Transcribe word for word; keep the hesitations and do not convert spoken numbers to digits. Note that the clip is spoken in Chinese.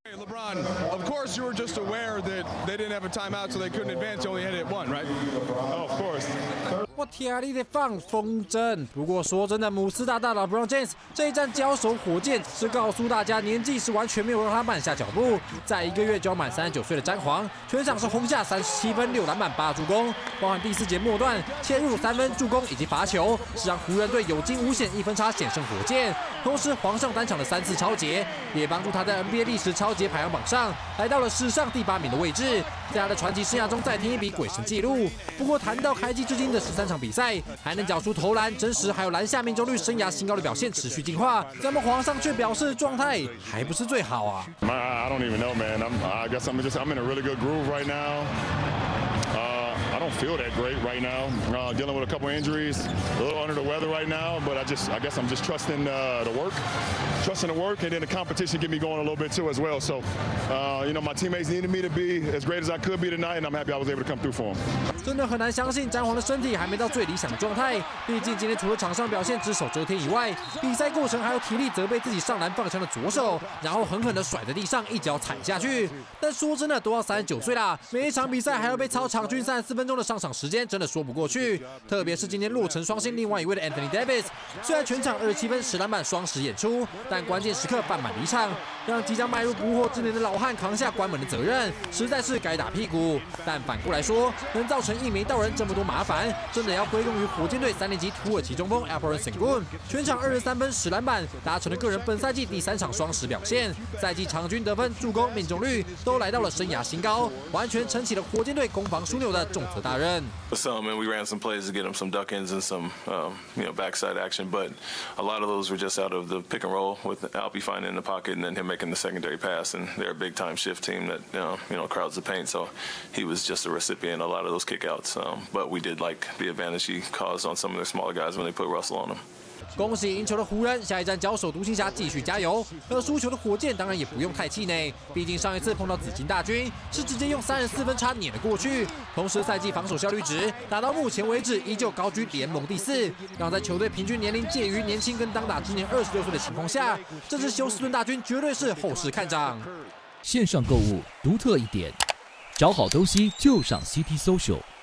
Hey, LeBron, of course you were just aware that they didn't have a timeout, so they couldn't advance. Only had it one, right? Oh, of course. 我天你得放风筝。不过说真的，姆斯大大老 LeBron James 这一战交手火箭，是告诉大家年纪是完全没有让他慢下脚步。在一个月就要满三十九岁的詹皇，全场是轰下三十七分、六篮板、八助攻，包含第四节末段切入三分、助攻以及罚球，是让湖人队有惊无险，一分差险胜火箭。同时，皇上单场的三次超节，也帮助他在 N B A 历史超节排行榜上来到了史上第八名的位置。在他的传奇生涯中再添一笔鬼神纪录。不过谈到开季至今的十三场比赛，还能缴出投篮、真实还有篮下命中率生涯新高的表现，持续进化。咱们皇上却表示状态还不是最好啊。 I don't even know, man. I'm, I guess I'm just I'm in a really good groove right now. Uh, I don't feel that great right now. Uh, dealing with a couple injuries, a little under the weather right now. But I just, I guess I'm just trusting uh, the work, trusting the work, and then the competition get me going a little bit too as well. So, uh, you know, my teammates needed me to be as great as I could be tonight, and I'm happy I was able to come through for them. 真的很难相信詹皇的身体还没到最理想的状态。毕竟今天除了场上表现只手遮天以外，比赛过程还有体力责备自己上篮放枪的左手，然后狠狠的甩在地上，一脚踩下去。但说真的，都要三十九岁啦，每一场比赛还要被操场均三十四分钟的上场时间，真的说不过去。特别是今天落成双星另外一位的 Anthony Davis， 虽然全场二十七分、十篮板双十演出，但关键时刻半满离场，让即将迈入不惑之年的老汉扛下关门的责任，实在是该打屁股。但反过来说，能造成一眉道人这么多麻烦，真的要归功于火箭队三年级土耳其中锋 Alperen Sengun， 全场二十三分、十篮板，达成了个人本赛季第三场双十表现，赛季场均得分、助攻、命中率都来到了生涯新高，完全撑起了火箭队攻防枢纽的重责大任。 Some and we ran some plays to get them some duck-ins and some um, you know backside action, but a lot of those were just out of the pick and roll with Alpi finding in the pocket and then him making the secondary pass. And they're a big-time shift team that you know, you know crowds the paint, so he was just a recipient of a lot of those kickouts. Um, but we did like the advantage he caused on some of their smaller guys when they put Russell on them. 恭喜赢球的湖人，下一站交手独行侠，继续加油。而输球的火箭当然也不用太气馁，毕竟上一次碰到紫金大军是直接用三十四分差碾了过去。同时赛季防守效率值打到目前为止依旧高居联盟第四，让在球队平均年龄介于年轻跟当打之年二十六岁的情况下，这支休斯顿大军绝对是后市看涨。 线上购物独特一点，找好东西就上 C T Social。